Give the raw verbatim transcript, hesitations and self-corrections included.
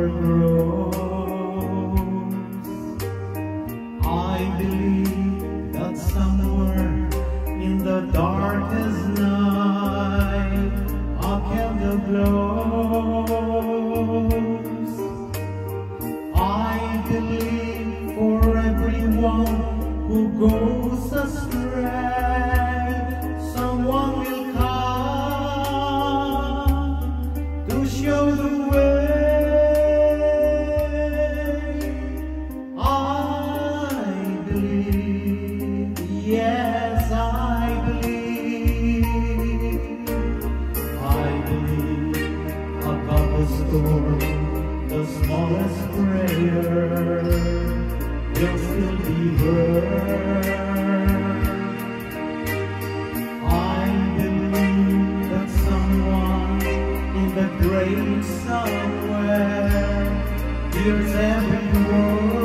flower grows. I believe that somewhere in the darkest night a candle glows. I believe for everyone who goes astray, someone will come to show the way. I believe, yes, I believe. I believe above the storm, the smallest prayer will still be heard. I believe that someone in the great somewhere hears every word.